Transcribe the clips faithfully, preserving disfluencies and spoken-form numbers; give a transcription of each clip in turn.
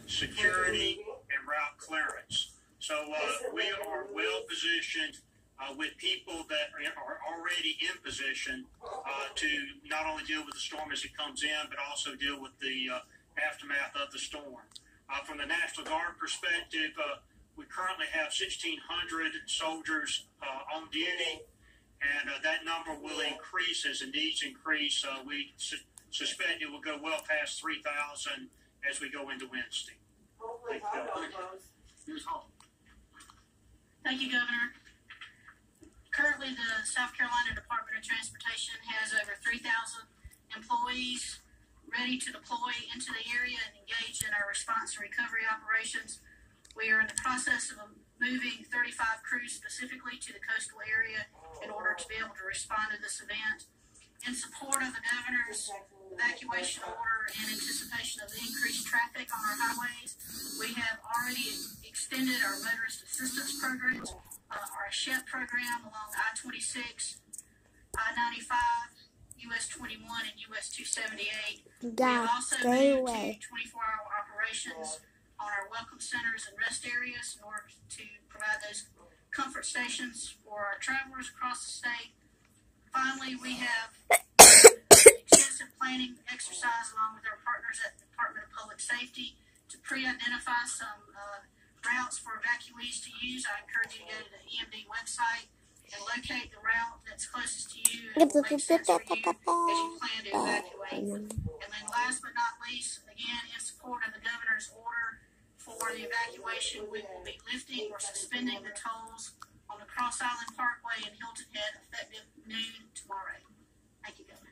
security, and route clearance. So uh, we are well positioned uh, with people that are already in position uh, to not only deal with the storm as it comes in, but also deal with the uh, aftermath of the storm. Uh, from the National Guard perspective, uh, we currently have sixteen hundred soldiers uh, on duty, and uh, that number will increase as the needs increase. Uh, we su- suspect it will go well past three thousand as we go into Wednesday. Thank you, Governor. Here's Hall. Thank you, Governor. Currently, the South Carolina Department of Transportation has over three thousand employees ready to deploy into the area and engage in our response and recovery operations. We are in the process of moving thirty-five crews specifically to the coastal area in order to be able to respond to this event. In support of the governor's evacuation order and anticipation of the increased traffic on our highways, we have already extended our motorist assistance programs, uh, our S H E P program along I twenty-six, I ninety-five, U S twenty-one, and U S two seventy-eight. We have also moved to twenty-four hour operations on our welcome centers and rest areas in order to provide those comfort stations for our travelers across the state. Finally, we have extensive planning exercise along with our partners at the Department of Public Safety to pre-identify some uh, routes for evacuees to use. I encourage you to go to the E M D website and locate the route that's closest to you and will make sense for you as you plan to evacuate. And then last but not least, again, in support of the governor's order for the evacuation, we will be lifting or suspending the tolls on the Cross Island Parkway and Hilton Head effective noon tomorrow. Thank you, Governor.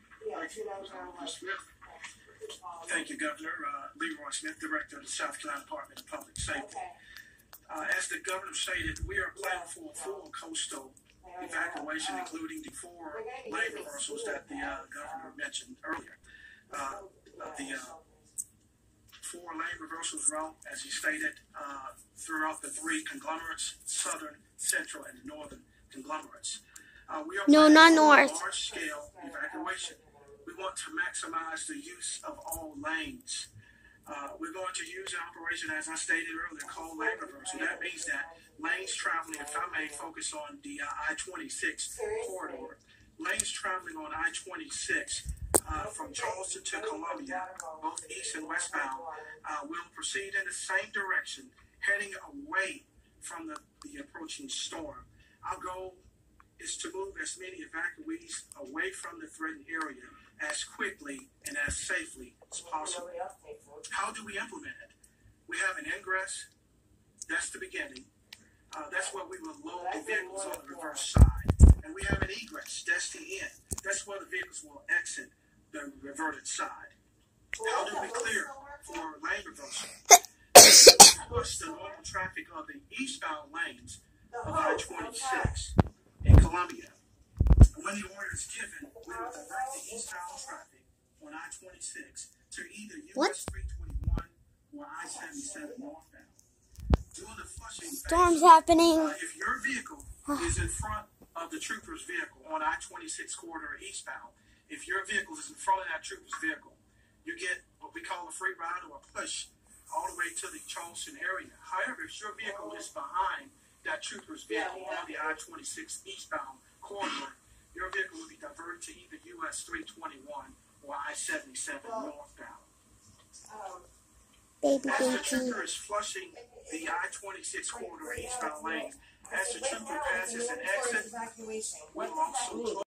Thank you, Governor. Uh, Leroy Smith, Director of the South Carolina Department of Public Safety. Uh, as the Governor stated, we are planning for a full coastal evacuation, including the four lane reversals that the uh, Governor mentioned earlier. Uh, the uh, four lane reversals route, as he stated, uh, throughout the three conglomerates, southern, central, and northern conglomerates. Uh, we are no, not for north. A large-scale evacuation. We want to maximize the use of all lanes. Uh, we're going to use an operation, as I stated earlier, called lane reversal. That means that lanes traveling, if I may focus on the uh, I twenty-six corridor, lanes traveling on I twenty-six uh, from Charleston to Columbia, both east and westbound, uh, will proceed in the same direction, heading away from the, the approaching storm. Our goal is to move as many evacuees away from the threatened area as quickly and as safely as possible. How do we implement it? We have an ingress. That's the beginning. Uh, that's where we will load the vehicles on the reverse side. And we have an egress. That's the end. That's where the vehicles will exit the reverted side. How do we clear for lane reversal? Push the normal traffic of the eastbound lanes of I twenty-six in Columbia. When the order is given, we will direct the eastbound traffic on I twenty-six to either U S three twenty-one or I seventy-seven northbound. During the flushing Storm's phase, happening. Uh, if your vehicle is in front of the trooper's vehicle on I twenty-six corridor eastbound, if your vehicle is in front of that trooper's vehicle, you get what we call a free ride or a push all the way to the Charleston area. However, if your vehicle is behind that trooper's vehicle on the I twenty-six eastbound corridor, your vehicle will be diverted to either U S three twenty-one or I seventy-seven northbound. Baby, As the baby. trooper is flushing the I twenty-six corridor eastbound lane, as the trooper passes an exit, we will also